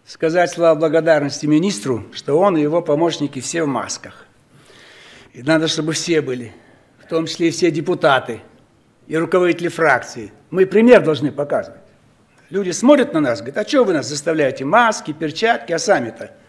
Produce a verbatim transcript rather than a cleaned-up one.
сказать слова благодарности министру, что он и его помощники все в масках. И надо, чтобы все были, в том числе и все депутаты, и руководители фракции. Мы пример должны показывать. Люди смотрят на нас, говорят, а что вы нас заставляете? Маски, перчатки, а сами-то